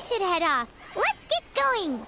should head off. Let's get going.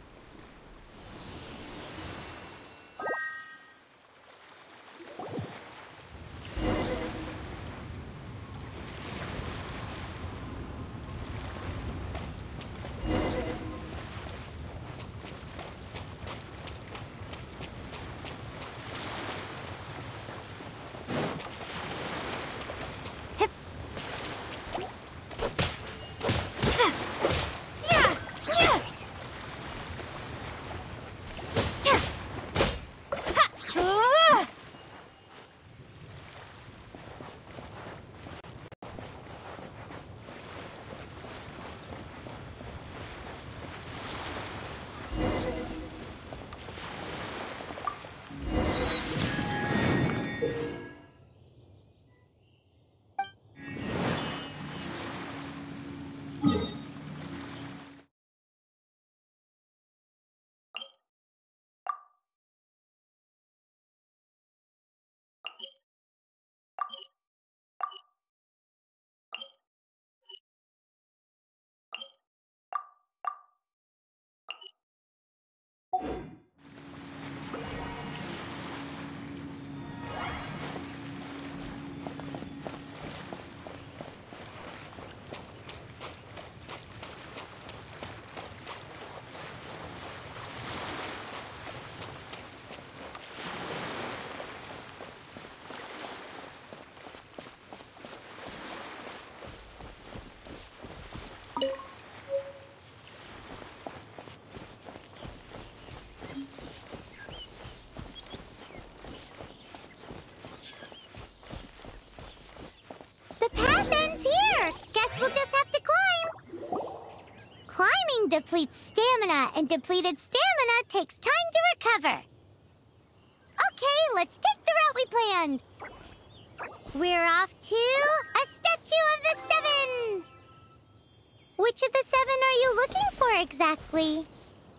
The path ends here. Guess we'll just have to climb. Climbing depletes stamina, and depleted stamina takes time to recover. Okay, let's take the route we planned. We're off to a Statue of the Seven. Which of the seven are you looking for exactly?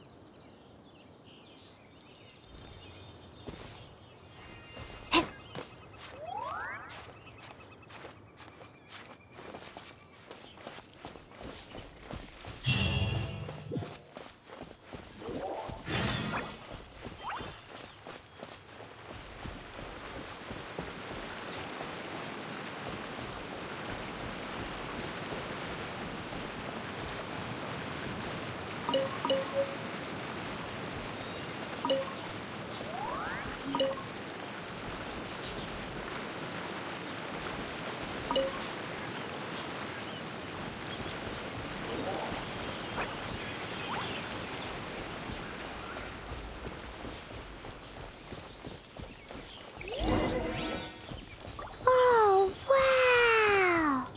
Oh, wow!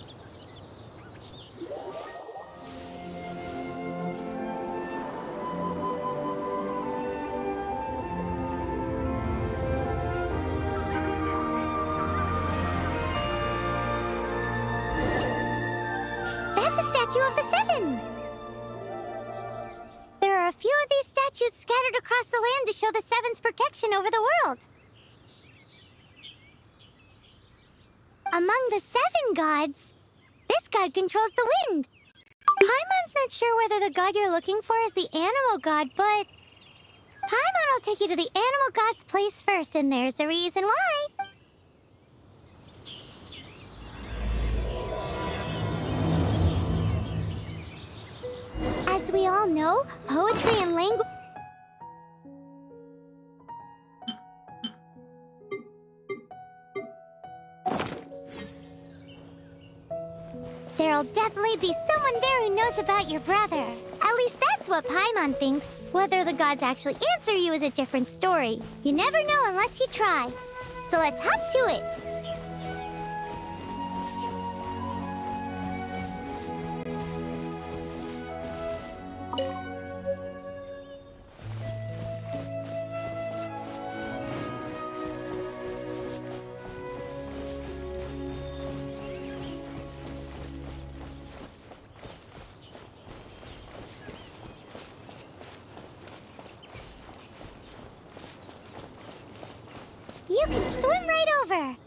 That's a statue of the Seven! There are a few of these statues scattered across the land to show the Seven's protection over the world. Among the seven gods, this god controls the wind. Paimon's not sure whether the god you're looking for is the animal god, but Paimon will take you to the animal god's place first, and there's the reason why. As we all know, poetry and language... There'll definitely be someone there who knows about your brother. At least that's what Paimon thinks. Whether the gods actually answer you is a different story. You never know unless you try. So let's hop to it. You can swim right over.